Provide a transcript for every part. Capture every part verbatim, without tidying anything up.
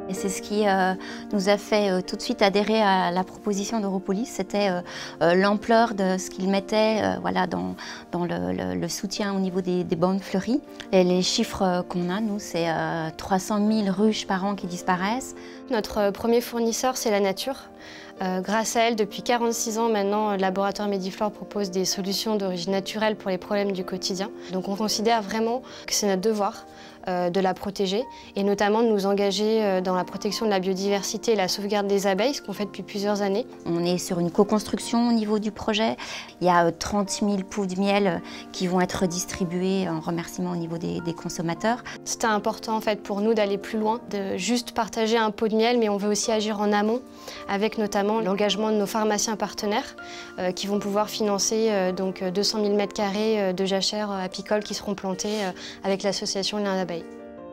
Et c'est ce qui euh, nous a fait euh, tout de suite adhérer à la proposition d'Europolis, c'était euh, euh, l'ampleur de ce qu'ils mettaient euh, voilà, dans, dans le, le, le soutien au niveau des, des bandes fleuries. Et les chiffres qu'on a, nous, c'est euh, trois cent mille ruches par an qui disparaissent. Notre premier fournisseur, c'est la nature. Euh, grâce à elle, depuis quarante-six ans maintenant, le laboratoire Mediflore propose des solutions d'origine naturelle pour les problèmes du quotidien. Donc on considère vraiment que c'est notre devoir euh, de la protéger et notamment de nous engager euh, dans la protection de la biodiversité et la sauvegarde des abeilles, ce qu'on fait depuis plusieurs années. On est sur une co-construction au niveau du projet. Il y a euh, trente mille pots de miel euh, qui vont être distribués en remerciement au niveau des, des consommateurs. C'était important en fait pour nous d'aller plus loin, de juste partager un pot de miel, mais on veut aussi agir en amont avec notamment l'engagement de nos pharmaciens partenaires euh, qui vont pouvoir financer euh, donc deux cent mille mètres carrés de jachères apicoles qui seront plantées euh, avec l'association Liens d'abeilles.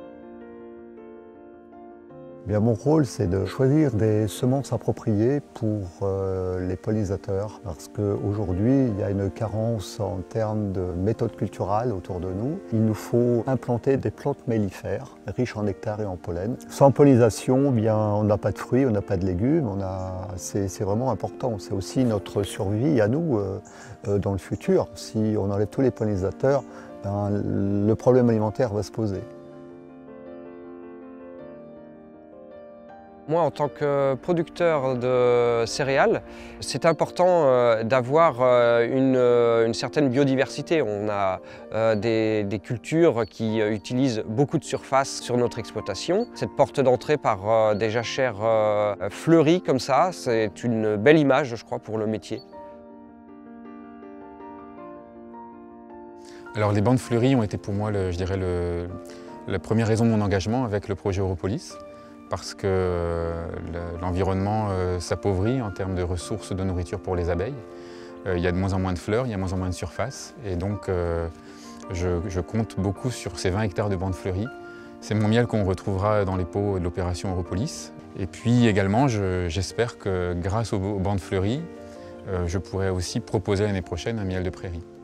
Bien, mon rôle, c'est de choisir des semences appropriées pour euh, les pollinisateurs parce qu'aujourd'hui, il y a une carence en termes de méthodes culturales autour de nous. Il nous faut implanter des plantes mellifères riches en nectar et en pollen. Sans pollinisation, bien, on n'a pas de fruits, on n'a pas de légumes. C'est vraiment important. C'est aussi notre survie à nous euh, euh, dans le futur. Si on enlève tous les pollinisateurs, ben, le problème alimentaire va se poser. Moi, en tant que producteur de céréales, c'est important d'avoir une, une certaine biodiversité. On a des, des cultures qui utilisent beaucoup de surface sur notre exploitation. Cette porte d'entrée par des jachères fleuries comme ça, c'est une belle image, je crois, pour le métier. Alors les bandes fleuries ont été pour moi, le, je dirais, le, la première raison de mon engagement avec le projet Europolis. Parce que l'environnement s'appauvrit en termes de ressources de nourriture pour les abeilles. Il y a de moins en moins de fleurs, il y a de moins en moins de surface. Et donc, je, je compte beaucoup sur ces vingt hectares de bandes fleuries. C'est mon miel qu'on retrouvera dans les pots de l'opération Europolis. Et puis également, j'espère que grâce aux bandes fleuries, je pourrai aussi proposer l'année prochaine un miel de prairie.